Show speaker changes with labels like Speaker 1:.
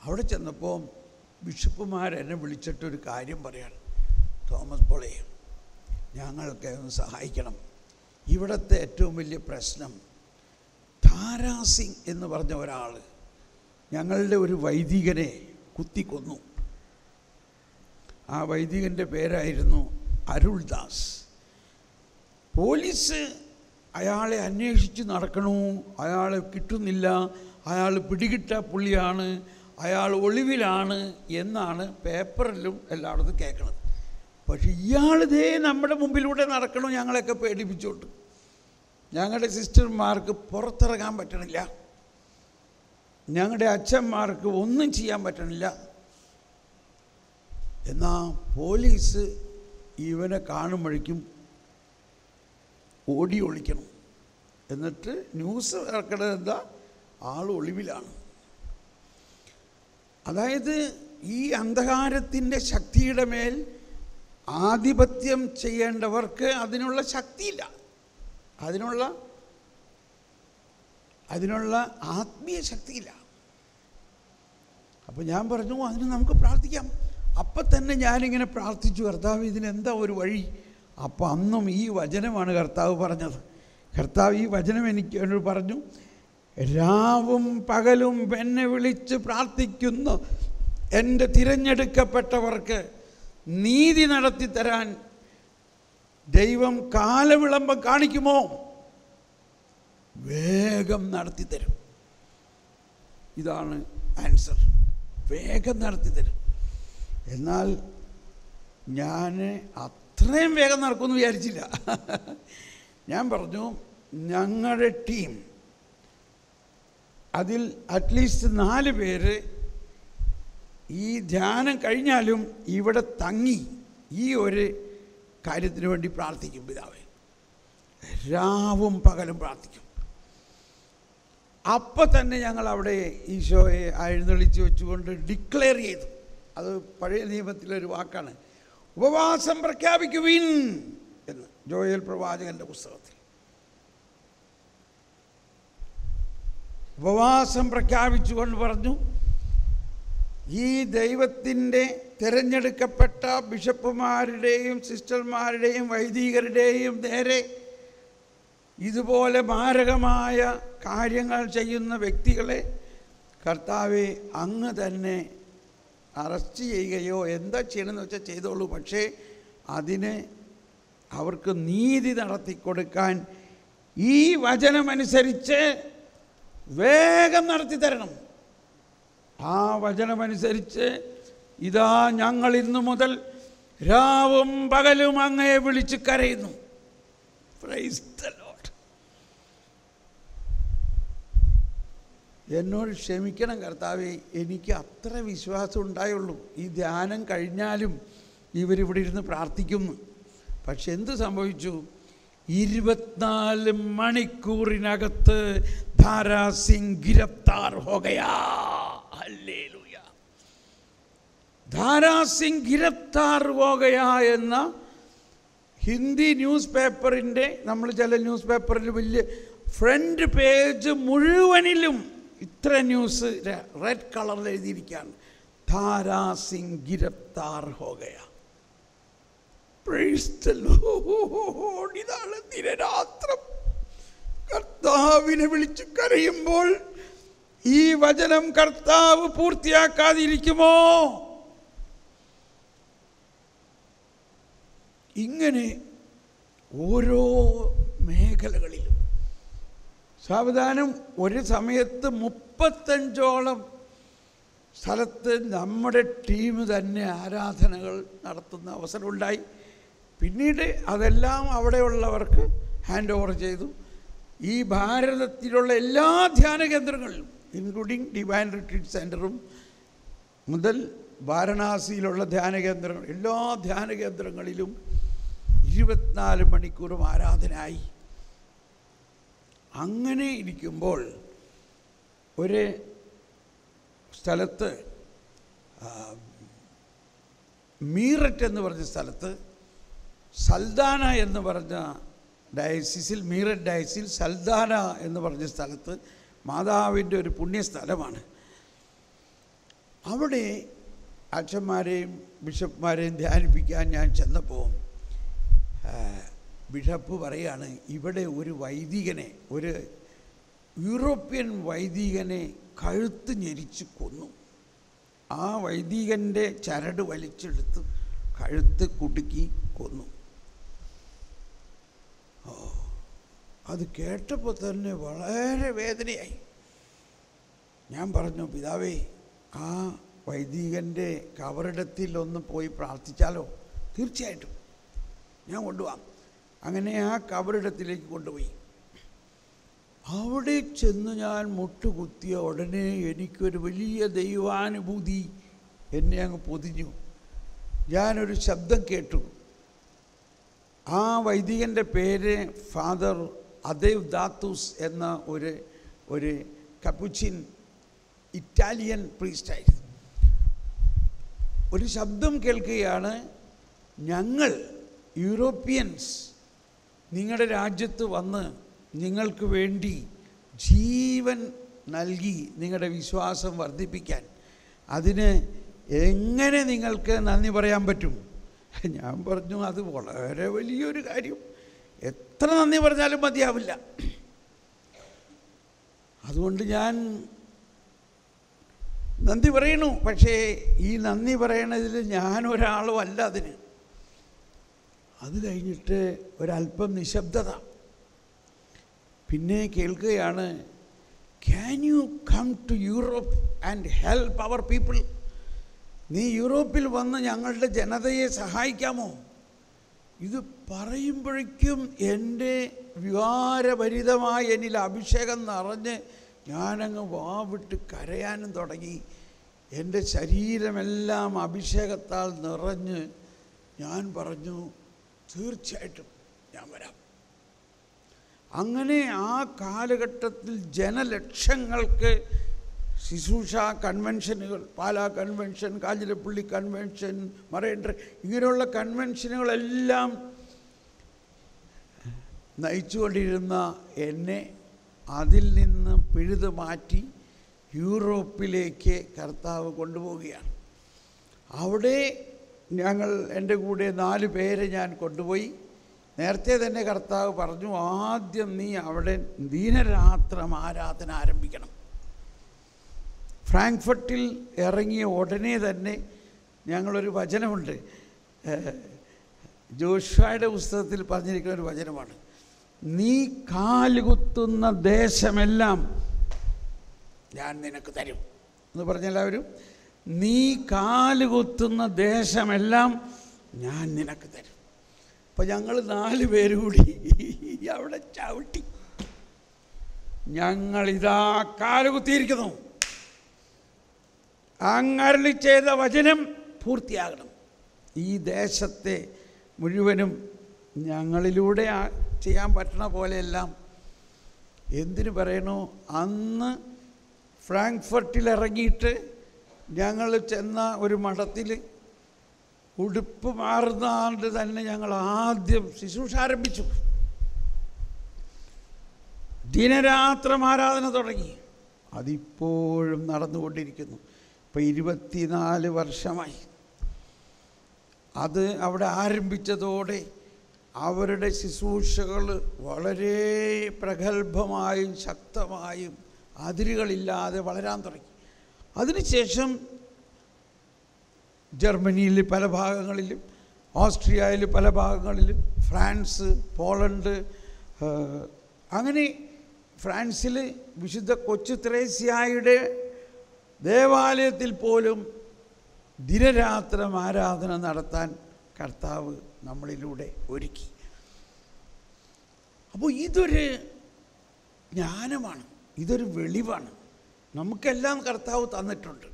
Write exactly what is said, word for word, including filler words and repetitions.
Speaker 1: അവിടെ ചെന്നപ്പോൾ ബിഷപ്പുമാരെന്നെ വിളിച്ചിട്ടൊരു കാര്യം പറയാണ്, തോമസ് പോളെ ഞങ്ങൾക്ക് ഒന്ന് സഹായിക്കണം. ഇവിടുത്തെ ഏറ്റവും വലിയ പ്രശ്നം താരാ സിംഗ് എന്ന് പറഞ്ഞ ഒരാൾ ഞങ്ങളുടെ ഒരു വൈദികനെ കുത്തിക്കൊന്നു. ആ വൈദികൻ്റെ പേരായിരുന്നു അരുൾദാസ്. പോലീസ് അയാളെ അന്വേഷിച്ച് നടക്കണു, അയാളെ കിട്ടുന്നില്ല, അയാൾ പിടികിട്ട പുള്ളിയാണ്, അയാൾ ഒളിവിലാണ് എന്നാണ് പേപ്പറിലും എല്ലായിടത്തും കേൾക്കണത്. പക്ഷെ ഇയാളിതേ നമ്മുടെ മുമ്പിലൂടെ നടക്കണു, ഞങ്ങളെയൊക്കെ പേടിപ്പിച്ചോട്ട്. ഞങ്ങളുടെ സിസ്റ്റർമാർക്ക് പുറത്തിറങ്ങാൻ പറ്റണില്ല, ഞങ്ങളുടെ അച്ഛന്മാർക്ക് ഒന്നും ചെയ്യാൻ പറ്റണില്ല. എന്നാൽ പോലീസ് ഇവനെ കാണുമ്പോഴേക്കും ഓടി ഒളിക്കണം. എന്നിട്ട് ന്യൂസ് ഇറക്കണത് എന്താ, ആൾ ഒളിവിലാണ്. അതായത് ഈ അന്ധകാരത്തിൻ്റെ ശക്തിയുടെ മേൽ ആധിപത്യം ചെയ്യേണ്ടവർക്ക് അതിനുള്ള ശക്തിയില്ല, അതിനുള്ള അതിനുള്ള ആത്മീയ ശക്തിയില്ല. അപ്പോൾ ഞാൻ പറഞ്ഞു അതിന് നമുക്ക് പ്രാർത്ഥിക്കാം. അപ്പം തന്നെ ഞാനിങ്ങനെ പ്രാർത്ഥിച്ചു, കർത്താവ് ഇതിനെന്താ ഒരു വഴി. അപ്പം അന്നും ഈ വചനമാണ് കർത്താവ് പറഞ്ഞത്. കർത്താവ് ഈ വചനം എനിക്ക് എന്നോട് പറഞ്ഞു, രാവും പകലും എന്നെ വിളിച്ച് പ്രാർത്ഥിക്കുന്ന എൻ്റെ തിരഞ്ഞെടുക്കപ്പെട്ടവർക്ക് നീതി നടത്തി തരാൻ ദൈവം കാലവിളംബം കാണിക്കുമോ? വേഗം നടത്തി തരും. ഇതാണ് ആൻസർ, വേഗം നടത്തി തരും. എന്നാൽ ഞാൻ അത്രയും വേഗം നടക്കുമെന്ന് വിചാരിച്ചില്ല. ഞാൻ പറഞ്ഞു ഞങ്ങളുടെ ടീം അതിൽ അറ്റ്ലീസ്റ്റ് നാല് പേര് ഈ ധ്യാനം കഴിഞ്ഞാലും ഇവിടെ തങ്ങി ഈ ഒരു കാര്യത്തിന് വേണ്ടി പ്രാർത്ഥിക്കും. പിതാവേ, രാവും പകലും പ്രാർത്ഥിക്കും. അപ്പം തന്നെ ഞങ്ങൾ അവിടെ ഈശോയെ എഴുന്നള്ളിച്ച് വെച്ചുകൊണ്ട് ഡിക്ലെയർ ചെയ്തു. അത് പഴയ നിയമത്തിലൊരു വാക്കാണ്, ഉപവാസം പ്രഖ്യാപിക്കുവിൻ എന്ന് ജോയേൽ പ്രവാചകൻ്റെ പുസ്തകത്തിൽ. ഉപവാസം പ്രഖ്യാപിച്ചുകൊണ്ട് പറഞ്ഞു, ഈ ദൈവത്തിൻ്റെ തിരഞ്ഞെടുക്കപ്പെട്ട ബിഷപ്പുമാരുടെയും സിസ്റ്റർമാരുടെയും വൈദികരുടെയും നേരെ ഇതുപോലെ മാരകമായ കാര്യങ്ങൾ ചെയ്യുന്ന വ്യക്തികളെ കർത്താവെ അങ്ങ് തന്നെ അറസ്റ്റ് ചെയ്യുകയോ എന്താ ചെയ്യണമെന്ന് വെച്ചാൽ ചെയ്തോളൂ, പക്ഷേ അതിന് അവർക്ക് നീതി നടത്തിക്കൊടുക്കാൻ ഈ വചനമനുസരിച്ച് വേഗം നടത്തി തരണം. ആ വചനമനുസരിച്ച് ഇതാ ഞങ്ങൾ ഇന്നു മുതൽ രാവും പകലും അങ്ങയെ വിളിച്ച് കരയുന്നു. Praise the Lord. എന്നോട് ക്ഷമിക്കണം കർത്താവേ, എനിക്ക് അത്ര വിശ്വാസം ഉണ്ടായുള്ളൂ. ഈ ധ്യാനം കഴിഞ്ഞാലും ഇവരിവിടെ ഇരുന്ന് പ്രാർത്ഥിക്കുന്നു. പക്ഷെ എന്ത് സംഭവിച്ചു? ഇരുപത്തിനാല് മണിക്കൂറിനകത്ത് ധാരാ സിംഗ് ഗിരഫ്താർ ഹോ ഗയാ. ഹല്ലേലൂയ. ധാരാ സിംഗ് ഗിരഫ്താർ ഹോ ഗയാ എന്ന ഹിന്ദി ന്യൂസ് പേപ്പറിൻ്റെ, നമ്മൾ ചില ന്യൂസ് പേപ്പറിൽ വലിയ ഫ്രണ്ട് പേജ് മുഴുവനിലും ഇത്ര ന്യൂസ് റെഡ് കളറിൽ എഴുതിയിരിക്കുകയാണ്, ധാരാ സിംഗ് ഗിരഫ്താർ ഹോ ഗയാ. Price the Lord. ഇതാണ് ദിനരാത്രം കർത്താവിനെ വിളിച്ചു കരയുമ്പോൾ ഈ വചനം കർത്താവ് പൂർത്തിയാക്കാതിരിക്കുമോ? ഇങ്ങനെ ഓരോ മേഖലകളിലും സാവധാനം ഒരു സമയത്ത് മുപ്പത്തഞ്ചോളം സ്ഥലത്ത് നമ്മുടെ ടീം തന്നെ ആരാധനകൾ നടത്തുന്ന അവസരമുണ്ടായി. പിന്നീട് അതെല്ലാം അവിടെയുള്ളവർക്ക് ഹാൻഡ് ഓവർ ചെയ്തു. ഈ ഭാരതത്തിലുള്ള എല്ലാ ധ്യാന കേന്ദ്രങ്ങളിലും ഇൻക്ലൂഡിങ് ഡിവൈൻ റിട്രീറ്റ് സെൻറ്ററും മുതൽ വാരണാസിയിലുള്ള ധ്യാന കേന്ദ്രങ്ങൾ, എല്ലാ ധ്യാന കേന്ദ്രങ്ങളിലും ഇരുപത്തിനാല് മണിക്കൂറും ആരാധനയായി. അങ്ങനെ ഇരിക്കുമ്പോൾ ഒരു സ്ഥലത്ത്, മീററ്റ് എന്ന് പറഞ്ഞ സ്ഥലത്ത്, സൽദാന എന്ന് പറഞ്ഞ ഡയസിസിൽ, മീററ്റ് ഡയസിൽ സൽദാന എന്ന് പറഞ്ഞ സ്ഥലത്ത് മാതാവിൻ്റെ ഒരു പുണ്യസ്ഥലമാണ്. അവിടെ അച്ഛന്മാരെയും ബിഷപ്പ്മാരെയും ധ്യാനിപ്പിക്കാൻ ഞാൻ ചെന്നപ്പോൾ ബിഷപ്പ് പറയാണ്, ഇവിടെ ഒരു വൈദികനെ, ഒരു യൂറോപ്യൻ വൈദികനെ കഴുത്ത് ഞെരിച്ച് കൊന്നു. ആ വൈദികൻ്റെ ചരട് വലിച്ചെടുത്ത് കഴുത്ത് കുടുക്കി കൊന്നു. ഓ, അത് കേട്ടപ്പോൾ തന്നെ വളരെ വേദനയായി. ഞാൻ പറഞ്ഞു, പിതാവേ, ആ വൈദികൻ്റെ കബറിടത്തിൽ ഒന്ന് പോയി പ്രാർത്ഥിച്ചാലോ? തീർച്ചയായിട്ടും ഞാൻ കൊണ്ടുപോകാം. അങ്ങനെ ആ കബറിടത്തിലേക്ക് കൊണ്ടുപോയി. അവിടെ ചെന്ന് ഞാൻ മുട്ടുകുത്തിയ ഉടനെ എനിക്കൊരു വലിയ ദൈവാനുഭൂതി എന്നെ അങ്ങ് പൊതിഞ്ഞു. ഞാനൊരു ശബ്ദം കേട്ടു. ആ വൈദികൻ്റെ പേര് ഫാദർ അദേവ്ദാത്തൂസ് എന്ന ഒരു ഒരു കപ്പുച്ചിൻ ഇറ്റാലിയൻ പ്രീസ്റ്റായിരുന്നു. ഒരു ശബ്ദം കേൾക്കുകയാണ്, ഞങ്ങൾ യൂറോപ്യൻസ് നിങ്ങളുടെ രാജ്യത്ത് വന്ന് നിങ്ങൾക്ക് വേണ്ടി ജീവൻ നൽകി നിങ്ങളുടെ വിശ്വാസം വർദ്ധിപ്പിക്കാൻ, അതിന് എങ്ങനെ നിങ്ങൾക്ക് നന്ദി പറയാൻ പറ്റും? ഞാൻ പറഞ്ഞു, അത് വളരെ വലിയൊരു കാര്യം, എത്ര നന്ദി പറഞ്ഞാലും മതിയാവില്ല. അതുകൊണ്ട് ഞാൻ നന്ദി പറയണു. പക്ഷേ ഈ നന്ദി പറയണതിൽ ഞാനൊരാളും അല്ല അതിന്. അത് കഴിഞ്ഞിട്ട് ഒരല്പം നിശബ്ദത. പിന്നെ കേൾക്കുകയാണ്, can you come to Europe and help our people? നീ യൂറോപ്പിൽ വന്ന് ഞങ്ങളുടെ ജനതയെ സഹായിക്കാമോ? ഇത് പറയുമ്പോഴേക്കും എൻ്റെ വികാരഭരിതമായ എന്നിൽ അഭിഷേകം നിറഞ്ഞ് ഞാനങ്ങ് വാവിട്ട് കരയാനും തുടങ്ങി. എൻ്റെ ശരീരമെല്ലാം അഭിഷേകത്താൽ നിറഞ്ഞ് ഞാൻ പറഞ്ഞു, തീർച്ചയായിട്ടും ഞാൻ വരാം. അങ്ങനെ ആ കാലഘട്ടത്തിൽ ജനലക്ഷങ്ങൾക്ക് ശുശ്രൂഷ കൺവെൻഷനുകൾ, Pala convention, Kanjirappally convention, marine drive, ഇങ്ങനെയുള്ള കൺവെൻഷനുകളെല്ലാം നയിച്ചുകൊണ്ടിരുന്ന എന്നെ അതിൽ നിന്ന് പിഴുതു മാറ്റി യൂറോപ്പിലേക്ക് കർത്താവ് കൊണ്ടുപോവുകയാണ്. അവിടെ ഞങ്ങൾ, എൻ്റെ കൂടെ നാല് പേരെ ഞാൻ കൊണ്ടുപോയി. നേരത്തെ തന്നെ കർത്താവ് പറഞ്ഞു, ആദ്യം നീ അവിടെ ദീനരാത്രം ആരാധന ആരംഭിക്കണം. ഫ്രാങ്ക്ഫർട്ടിൽ ഇറങ്ങിയ ഉടനെ തന്നെ ഞങ്ങളൊരു വചനമുണ്ട്, ജോഷുവയുടെ പുസ്തകത്തിൽ പറഞ്ഞിരിക്കുന്ന ഒരു വചനമാണ്, നീ കാലുകുത്തുന്ന ദേശമെല്ലാം ഞാൻ നിനക്ക് തരും എന്ന് പറഞ്ഞെല്ലാവരും. നീ കാലുകുത്തുന്ന ദേശമെല്ലാം ഞാൻ നിനക്ക് തരും. അപ്പം ഞങ്ങൾ നാല് പേര് കൂടി അവിടെ ചവിട്ടി, ഞങ്ങളിതാ കാലുകുത്തിയിരിക്കുന്നു, അങ്ങരുളി ചെയ്ത വചനം പൂർത്തിയാകണം. ഈ ദേശത്തെ മുഴുവനും ഞങ്ങളിലൂടെ ചെയ്യാൻ പറ്റണ പോലെയെല്ലാം. എന്തിനു പറയണു, അന്ന് ഫ്രാങ്ക്ഫർട്ടിൽ ഇറങ്ങിയിട്ട് ഞങ്ങൾ ചെന്ന ഒരു മഠത്തിൽ ഉടുപ്പ് മാറുന്ന ആണ്ട് തന്നെ ഞങ്ങൾ ആദ്യം ശുശ്രൂഷ ആരംഭിച്ചു. ദിനരാത്രം ആരാധന തുടങ്ങി. അതിപ്പോഴും നടന്നുകൊണ്ടിരിക്കുന്നു. ഇപ്പം ഇരുപത്തിനാല് വർഷമായി. അത് അവിടെ ആരംഭിച്ചതോടെ അവരുടെ ശുശ്രൂഷകൾ വളരെ പ്രഗത്ഭമായും ശക്തമായും അതിരുകളില്ലാതെ വളരാൻ തുടങ്ങി. അതിനുശേഷം ജർമ്മനിയിൽ പല ഭാഗങ്ങളിലും, ഓസ്ട്രിയയിൽ പല ഭാഗങ്ങളിലും, ഫ്രാൻസ്, പോളണ്ട്, അങ്ങനെ ഫ്രാൻസിൽ വിശുദ്ധ കൊച്ചു ത്രേസ്യായുടെ ദേവാലയത്തിൽ പോലും ദിനരാത്രം ആരാധന നടത്താൻ കർത്താവ് നമ്മളിലൂടെ ഒരുക്കി. അപ്പോൾ ഇതൊരു ജ്ഞാനമാണ്, ഇതൊരു വെളിവാണ്. നമുക്കെല്ലാം കർത്താവ് തന്നിട്ടുണ്ട്.